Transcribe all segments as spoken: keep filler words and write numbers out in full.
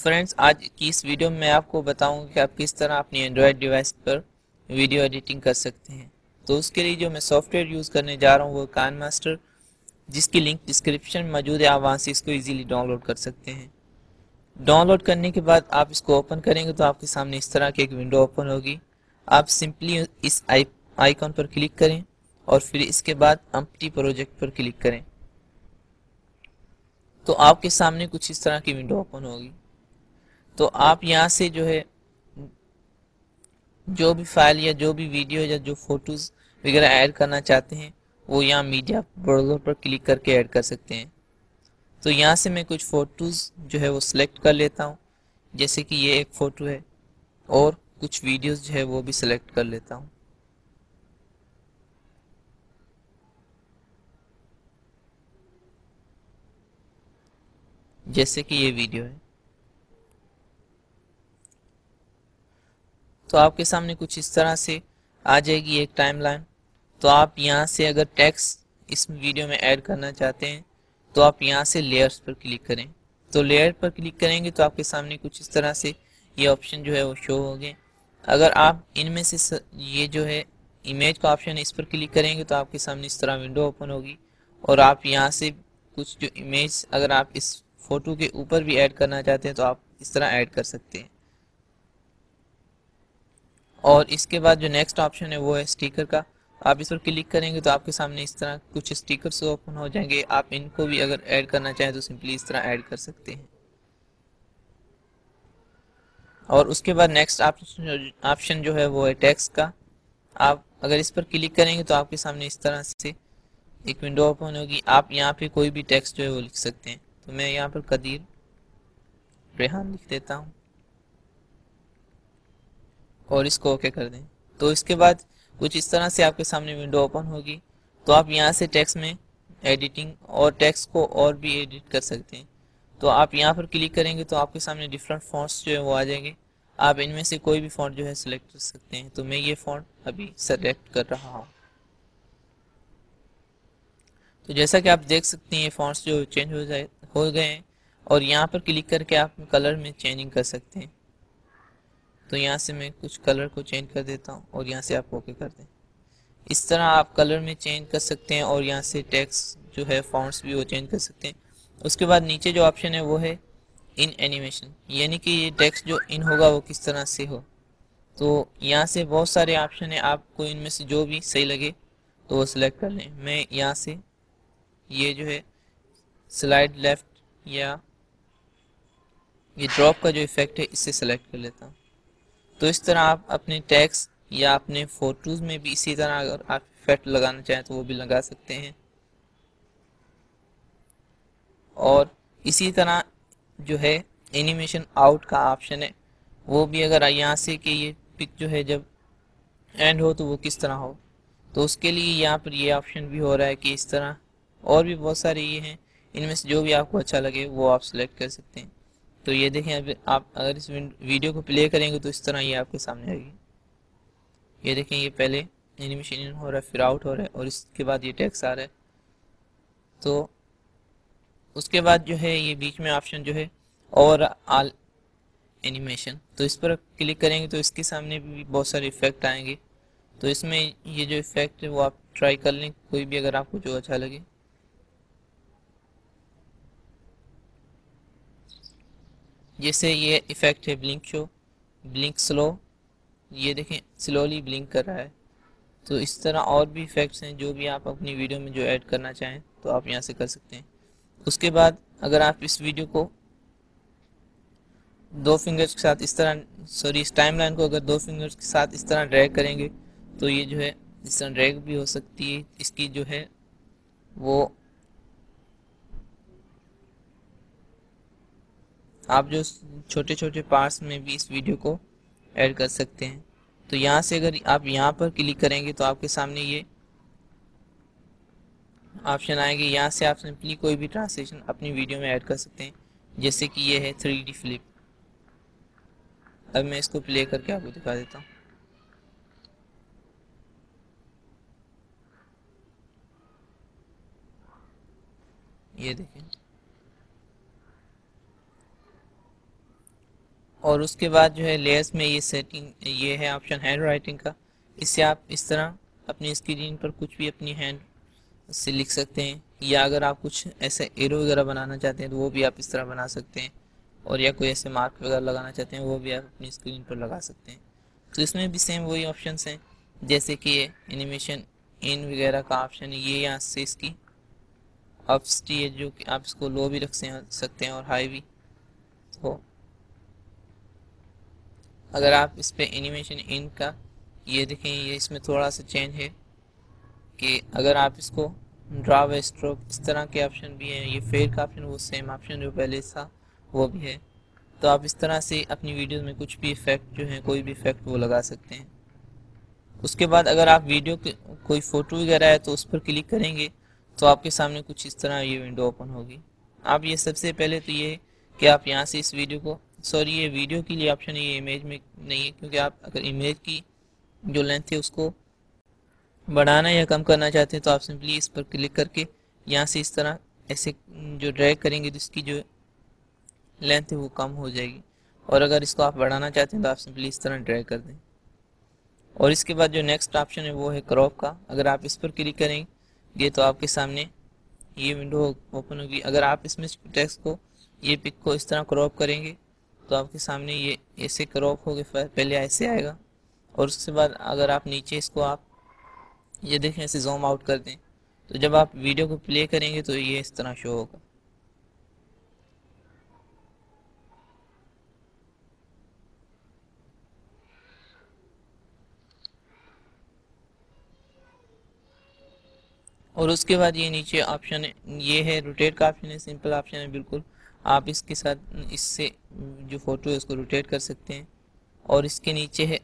Friends, आज की इस वीडियो में मैं आपको बताऊंगा कि आप किस तरह अपनी एंड्रॉयड डिवाइस पर वीडियो एडिटिंग कर सकते हैं। तो उसके लिए जो मैं सॉफ्टवेयर यूज़ करने जा रहा हूँ वो काइन मास्टर, जिसकी लिंक डिस्क्रिप्शन में मौजूद है। आप वहाँ से इसको इजीली डाउनलोड कर सकते हैं। डाउनलोड करने के बाद आप इसको ओपन करेंगे तो आपके सामने इस तरह की एक विंडो ओपन होगी। आप सिंपली इस आइकॉन पर क्लिक करें और फिर इसके बाद एम्प्टी प्रोजेक्ट पर क्लिक करें तो आपके सामने कुछ इस तरह की विंडो ओपन होगी। तो आप यहाँ से जो है जो भी फाइल या जो भी वीडियो या जो फोटोज वगैरह ऐड करना चाहते हैं वो यहाँ मीडिया ब्राउज़र पर क्लिक करके ऐड कर सकते हैं। तो यहाँ से मैं कुछ फोटोज जो है वो सिलेक्ट कर लेता हूँ, जैसे कि ये एक फ़ोटो है, और कुछ वीडियोस जो है वो भी सिलेक्ट कर लेता हूँ। जैसे कि ये वीडियो है। तो आपके सामने कुछ इस तरह से आ जाएगी एक टाइमलाइन। तो आप यहाँ से अगर टेक्स्ट इस वीडियो में ऐड करना चाहते हैं तो आप यहाँ से लेयर्स पर क्लिक करें। तो लेयर पर क्लिक करेंगे तो आपके सामने कुछ इस तरह से ये ऑप्शन जो है वो शो होंगे। अगर आप इनमें से स, ये जो है इमेज का ऑप्शन है, इस पर क्लिक करेंगे तो आपके सामने इस तरह विंडो ओपन होगी और आप यहाँ से कुछ जो इमेज अगर आप इस फोटो के ऊपर भी ऐड करना चाहते हैं तो आप इस तरह ऐड कर सकते हैं। और इसके बाद जो नेक्स्ट ऑप्शन है वो है स्टिकर का। आप इस पर क्लिक करेंगे तो आपके सामने इस तरह कुछ स्टिकर्स ओपन हो जाएंगे। आप इनको भी अगर ऐड करना चाहें तो सिंपली इस तरह ऐड कर सकते हैं। और उसके बाद नेक्स्ट ऑप्शन जो है वो है टेक्स्ट का। आप अगर इस पर क्लिक करेंगे तो आपके सामने इस तरह से एक विंडो ओपन होगी। आप यहाँ पे कोई भी टेक्स्ट जो है वो लिख सकते हैं। तो मैं यहाँ पर कदीर रेहान लिख देता हूँ और इसको ओके कर दें। तो इसके बाद कुछ इस तरह से आपके सामने विंडो ओपन होगी। तो आप यहाँ से टेक्स्ट में एडिटिंग और टेक्स्ट को और भी एडिट कर सकते हैं। तो आप यहाँ पर क्लिक करेंगे तो आपके सामने डिफरेंट फॉन्ट्स जो है वो आ जाएंगे। आप इनमें से कोई भी फॉन्ट जो है सिलेक्ट कर सकते हैं। तो मैं ये फॉन्ट अभी सेलेक्ट कर रहा हूँ। तो जैसा कि आप देख सकते हैं ये फॉन्ट्स जो चेंज हो जाए हो गए हैं। और यहाँ पर क्लिक करके आप कलर में चेंजिंग कर सकते हैं। तो यहाँ से मैं कुछ कलर को चेंज कर देता हूँ और यहाँ से आप ओके कर दें। इस तरह आप कलर में चेंज कर सकते हैं और यहाँ से टेक्स्ट जो है फॉन्ट्स भी वो चेंज कर सकते हैं। उसके बाद नीचे जो ऑप्शन है वो है इन एनिमेशन, यानी कि ये टेक्स्ट जो इन होगा वो किस तरह से हो। तो यहाँ से बहुत सारे ऑप्शन है, आपको इनमें से जो भी सही लगे तो वो सिलेक्ट कर लें। मैं यहाँ से ये जो है स्लाइड लेफ्ट या ये ड्रॉप का जो इफेक्ट है इससे सेलेक्ट कर लेता हूँ। तो इस तरह आप अपने टेक्स्ट या अपने फोटोज में भी इसी तरह अगर आप इफेक्ट लगाना चाहें तो वो भी लगा सकते हैं। और इसी तरह जो है एनिमेशन आउट का ऑप्शन है, वो भी अगर यहाँ से कि ये पिक जो है जब एंड हो तो वो किस तरह हो, तो उसके लिए यहाँ पर ये ऑप्शन भी हो रहा है कि इस तरह। और भी बहुत सारे ये हैं, इनमें से जो भी आपको अच्छा लगे वो आप सिलेक्ट कर सकते हैं। तो ये देखें, अब आप अगर इस वीडियो को प्ले करेंगे तो इस तरह ये आपके सामने आएगी। ये देखें, ये पहले एनिमेशन इन हो रहा है, फिर आउट हो रहा है और इसके बाद ये टेक्स्ट आ रहा है। तो उसके बाद जो है ये बीच में ऑप्शन जो है और ऑल एनिमेशन, तो इस पर क्लिक करेंगे तो इसके सामने भी बहुत सारे इफेक्ट आएंगे। तो इसमें ये जो इफेक्ट है वो आप ट्राई कर लें, कोई भी अगर आपको जो अच्छा लगे। जैसे ये इफेक्ट है ब्लिंक शो, ब्लिंक स्लो, ये देखें स्लोली ब्लिंक कर रहा है। तो इस तरह और भी इफेक्ट्स हैं, जो भी आप अपनी वीडियो में जो ऐड करना चाहें तो आप यहाँ से कर सकते हैं। उसके बाद अगर आप इस वीडियो को दो फिंगर्स के साथ इस तरह, सॉरी इस टाइमलाइन को अगर दो फिंगर्स के साथ इस तरह ड्रैग करेंगे तो ये जो है इस तरह ड्रैग भी हो सकती है। इसकी जो है वो आप जो छोटे छोटे पार्ट्स में भी इस वीडियो को ऐड कर सकते हैं। तो यहाँ से अगर आप यहाँ पर क्लिक करेंगे तो आपके सामने ये ऑप्शन आएंगे। यहाँ से आप सिंपली कोई भी ट्रांसलेशन अपनी वीडियो में ऐड कर सकते हैं, जैसे कि ये है थ्री डी फ्लिप। अब मैं इसको प्ले करके आपको दिखा देता हूँ। ये देखें, और उसके बाद जो है लेयर्स में ये सेटिंग, ये है ऑप्शन हैंड राइटिंग का। इससे आप इस तरह अपनी स्क्रीन पर कुछ भी अपनी हैंड से लिख सकते हैं, या अगर आप कुछ ऐसे एरो वगैरह बनाना चाहते हैं तो वो भी आप इस तरह बना सकते हैं, और या कोई ऐसे मार्क वगैरह लगाना चाहते हैं वो भी आप अपनी स्क्रीन पर लगा सकते हैं। तो इसमें भी सेम वही ऑप्शंस हैं, जैसे कि ये एनिमेशन इन वगैरह का ऑप्शन है, ये यहाँ से इसकी ऑप्सिटी है जो कि आप इसको लो भी रख सकते हैं और हाई भी। तो अगर आप इस पे एनिमेशन इन का ये देखें, ये इसमें थोड़ा सा चेंज है कि अगर आप इसको ड्रा व स्ट्रोक इस तरह के ऑप्शन भी हैं, ये फेड का ऑप्शन वो सेम ऑप्शन जो पहले था वो भी है। तो आप इस तरह से अपनी वीडियोस में कुछ भी इफेक्ट जो है, कोई भी इफेक्ट वो लगा सकते हैं। उसके बाद अगर आप वीडियो के कोई फ़ोटो वगैरह है तो उस पर क्लिक करेंगे तो आपके सामने कुछ इस तरह ये विंडो ओपन होगी। आप ये सबसे पहले तो ये कि आप यहाँ से इस वीडियो को, सॉरी ये वीडियो के लिए ऑप्शन है, ये इमेज में नहीं है, क्योंकि आप अगर इमेज की जो लेंथ है उसको बढ़ाना या कम करना चाहते हैं तो आप सिंपली इस पर क्लिक करके यहाँ से इस तरह ऐसे जो ड्रैग करेंगे तो इसकी जो लेंथ है वो कम हो जाएगी, और अगर इसको आप बढ़ाना चाहते हैं तो आप सिंपली इस तरह ड्रैग कर दें। और इसके बाद जो नेक्स्ट ऑप्शन है वो है क्रॉप का। अगर आप इस पर क्लिक करेंगे तो आपके सामने ये विंडो ओपन होगी। अगर आप इसमें टेक्स्ट को, ये पिक को इस तरह क्रॉप करेंगे तो आपके सामने ये ऐसे क्रॉप हो गए, पहले ऐसे आएगा, और उसके बाद अगर आप नीचे इसको आप ये देखें ऐसे जूम आउट कर दें तो जब आप वीडियो को प्ले करेंगे तो ये इस तरह शो होगा। और उसके बाद ये नीचे ऑप्शन है, ये है रोटेट का ऑप्शन है, सिंपल ऑप्शन है बिल्कुल। आप इसके साथ इससे जो फोटो है उसको रोटेट कर सकते हैं। और इसके नीचे है,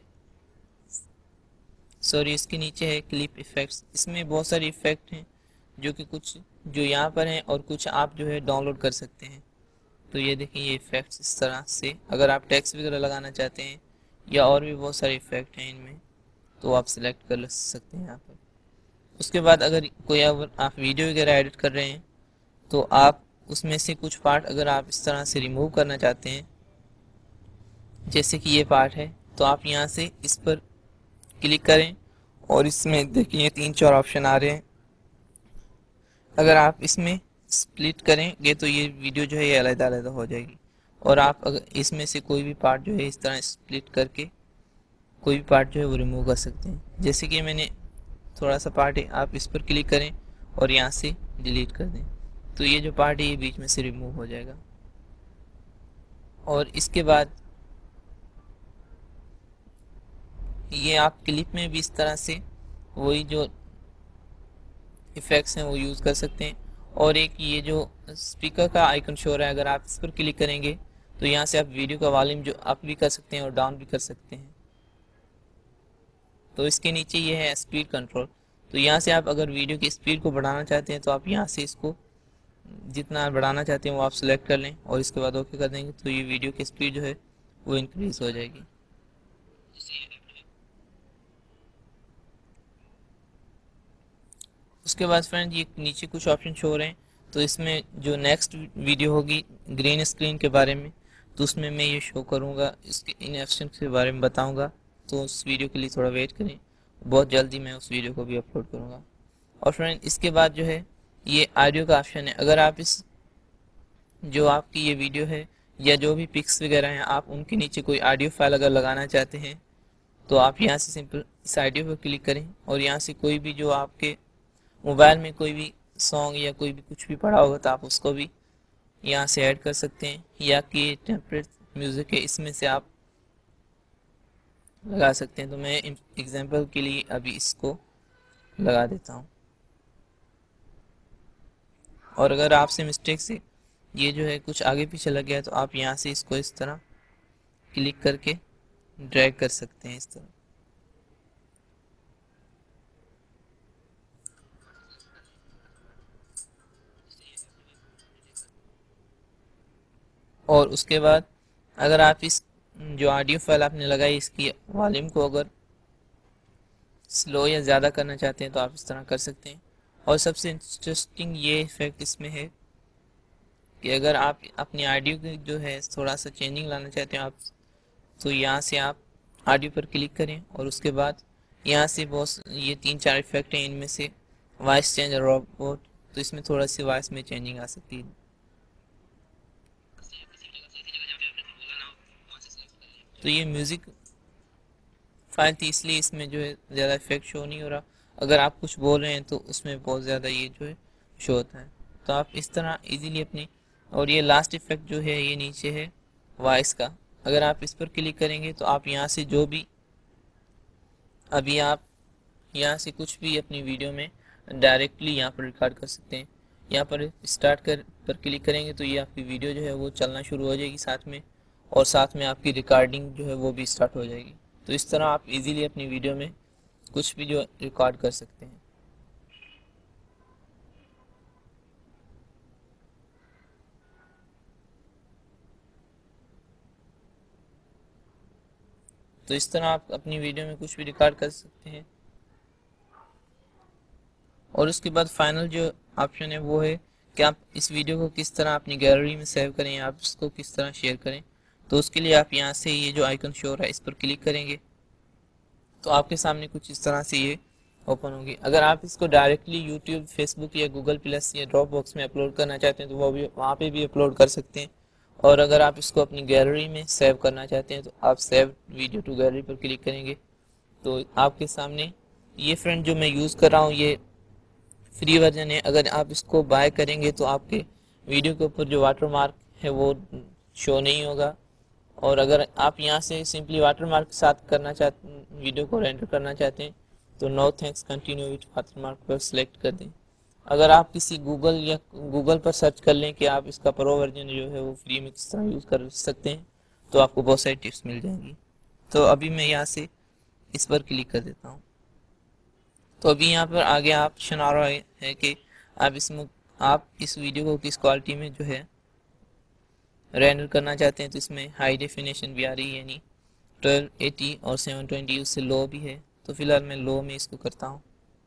सॉरी इसके नीचे है क्लिप इफेक्ट्स। इसमें बहुत सारे इफेक्ट हैं जो कि कुछ जो यहाँ पर हैं और कुछ आप जो है डाउनलोड कर सकते हैं। तो ये देखिए ये इफेक्ट्स इस तरह से, अगर आप टेक्स्ट वगैरह लगाना चाहते हैं या और भी बहुत सारे इफेक्ट हैं इनमें, तो आप सिलेक्ट कर सकते हैं यहाँ पर। उसके बाद अगर कोई अगर आप वीडियो वगैरह एडिट कर रहे हैं तो आप उसमें से कुछ पार्ट अगर आप इस तरह से रिमूव करना चाहते हैं, जैसे कि ये पार्ट है, तो आप यहाँ से इस पर क्लिक करें और इसमें देखिए तीन चार ऑप्शन आ रहे हैं। अगर आप इसमें स्प्लिट करेंगे तो ये वीडियो जो है ये अलग अलग हो जाएगी, और आप अगर इसमें से कोई भी पार्ट जो है इस तरह स्प्लिट करके कोई भी पार्ट जो है वो रिमूव कर सकते हैं। जैसे कि मैंने थोड़ा सा पार्ट है, आप इस पर क्लिक करें और यहाँ से डिलीट कर दें तो ये जो पार्ट है ये बीच में से रिमूव हो जाएगा। और इसके बाद ये आप क्लिप में भी इस तरह से वही जो इफ़ेक्ट्स हैं वो यूज़ कर सकते हैं। और एक ये जो स्पीकर का आइकन शो रहा है, अगर आप इस पर क्लिक करेंगे तो यहाँ से आप वीडियो का वॉल्यूम जो अप भी कर सकते हैं और डाउन भी कर सकते हैं। तो इसके नीचे ये है स्पीड कंट्रोल। तो यहाँ से आप अगर वीडियो की स्पीड को बढ़ाना चाहते हैं तो आप यहाँ से इसको जितना बढ़ाना चाहते हैं वो आप सिलेक्ट कर लें और इसके बाद ओके कर देंगे तो ये वीडियो की स्पीड जो है वो इंक्रीज हो जाएगी। उसके बाद फ्रेंड ये नीचे कुछ ऑप्शन शो हो रहे हैं, तो इसमें जो नेक्स्ट वीडियो होगी ग्रीन स्क्रीन के बारे में, तो उसमें मैं ये शो करूँगा, इसके इन ऑप्शन के बारे में बताऊँगा। तो उस वीडियो के लिए थोड़ा वेट करें, बहुत जल्दी मैं उस वीडियो को भी अपलोड करूँगा। और फ्रेंड इसके बाद जो है ये ऑडियो का ऑप्शन है। अगर आप इस जो आपकी ये वीडियो है या जो भी पिक्स वगैरह हैं आप उनके नीचे कोई ऑडियो फाइल अगर लगाना चाहते हैं तो आप यहाँ से सिंपल इस ऑडियो पर क्लिक करें और यहाँ से कोई भी जो आपके मोबाइल में कोई भी सॉन्ग या कोई भी कुछ भी पड़ा होगा तो आप उसको भी यहाँ से ऐड कर सकते हैं, या कि टेम्परेट म्यूज़िक है इसमें से आप लगा सकते हैं। तो मैं एग्जांपल के लिए अभी इसको लगा देता हूँ। और अगर आपसे मिस्टेक से ये जो है कुछ आगे पीछे लग गया है तो आप यहाँ से इसको इस तरह क्लिक करके ड्रैग कर सकते हैं इस तरह। और उसके बाद अगर आप इस जो ऑडियो फाइल आपने लगाई इसकी वॉल्यूम को अगर स्लो या ज़्यादा करना चाहते हैं तो आप इस तरह कर सकते हैं। और सबसे इंटरेस्टिंग ये इफेक्ट इसमें है कि अगर आप अपनी ऑडियो की जो है थोड़ा सा चेंजिंग लाना चाहते हैं, आप तो यहाँ से आप ऑडियो पर क्लिक करें और उसके बाद यहाँ से बहुत ये तीन चार इफेक्ट हैं, इनमें से वॉइस चेंज और रोबोट, तो इसमें थोड़ा सी वॉइस में चेंजिंग आ सकती है। तो ये म्यूज़िक फाइल थी, इसलिए इसमें जो है ज़्यादा इफेक्ट शो नहीं हो रहा। अगर आप कुछ बोल रहे हैं तो उसमें बहुत ज़्यादा ये जो है शो होता है। तो आप इस तरह इजीली अपनी, और ये लास्ट इफेक्ट जो है ये नीचे है वॉइस का, अगर आप इस पर क्लिक करेंगे तो आप यहाँ से जो भी, अभी आप यहाँ से कुछ भी अपनी वीडियो में डायरेक्टली यहाँ पर रिकॉर्ड कर सकते हैं। यहाँ पर स्टार्ट कर पर क्लिक करेंगे तो ये आपकी वीडियो जो है वो चलना शुरू हो जाएगी साथ में, और साथ में आपकी रिकॉर्डिंग जो है वो भी स्टार्ट हो जाएगी। तो इस तरह आप इजीली अपनी वीडियो में कुछ भी जो रिकॉर्ड कर सकते हैं। तो इस तरह आप अपनी वीडियो में कुछ भी रिकॉर्ड कर सकते हैं। और उसके बाद फाइनल जो ऑप्शन है वो है कि आप इस वीडियो को किस तरह अपनी गैलरी में सेव करें, आप इसको किस तरह शेयर करें। तो उसके लिए आप यहाँ से ये जो आइकन शो रहा है इस पर क्लिक करेंगे तो आपके सामने कुछ इस तरह से ये ओपन होगी। अगर आप इसको डायरेक्टली यूट्यूब, फेसबुक या गूगल प्लस या ड्रॉप बॉक्स में अपलोड करना चाहते हैं तो वो भी वहाँ पे भी अपलोड कर सकते हैं। और अगर आप इसको अपनी गैलरी में सेव करना चाहते हैं तो आप सेव वीडियो टू गैलरी पर क्लिक करेंगे तो आपके सामने ये फ्रेंड जो मैं यूज़ कर रहा हूँ ये फ्री वर्जन है। अगर आप इसको बाय करेंगे तो आपके वीडियो के ऊपर जो वाटरमार्क है वो शो नहीं होगा। और अगर आप यहाँ से सिंपली वाटरमार्क के साथ करना चाहते, वीडियो को रेंडर करना चाहते हैं तो no thanks continue with watermark पर सिलेक्ट कर दें। अगर आप किसी गूगल या गूगल पर सर्च कर लें कि आप इसका प्रो वर्जन जो है वो फ्री में किस तरह यूज़ कर सकते हैं तो आपको बहुत सारी टिप्स मिल जाएंगी। तो अभी मैं यहाँ से इस पर क्लिक कर देता हूँ। तो अभी यहाँ पर आगे ऑप्शन आ रहा है कि आप इसमें आप इस वीडियो को किस क्वालिटी में जो है रेंडर करना चाहते हैं। तो इसमें हाई डेफिनेशन भी आ रही है, यानी ट्वेल्व एटी और सेवन ट्वेंटी, उससे लो भी है। तो फिलहाल मैं लो में इसको करता हूँ।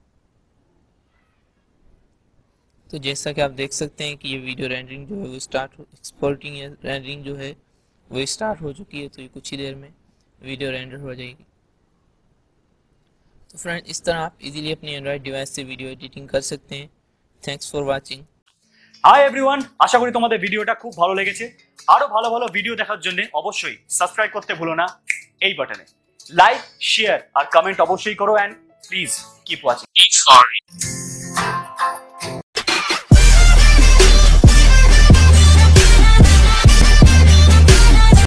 तो जैसा कि आप देख सकते हैं कि ये वीडियो रेंडरिंग जो है वो स्टार्ट हो, एक्सपोर्टिंग या रेंडरिंग जो है वो स्टार्ट हो चुकी है। तो ये कुछ ही देर में वीडियो रेंडर हो जाएगी। तो फ्रेंड, इस तरह आप इजीली अपनी एंड्रॉइड डिवाइस से वीडियो एडिटिंग कर सकते हैं। Thanks for watching. Hi everyone, আশা করি তোমাদের ভিডিওটা খুব ভালো লেগেছে। আরো ভালো ভালো ভিডিও দেখার জন্য অবশ্যই সাবস্ক্রাইব করতে ভুলো না এই বাটনে। লাইক, শেয়ার আর কমেন্ট অবশ্যই করো, and please keep watching. Sorry.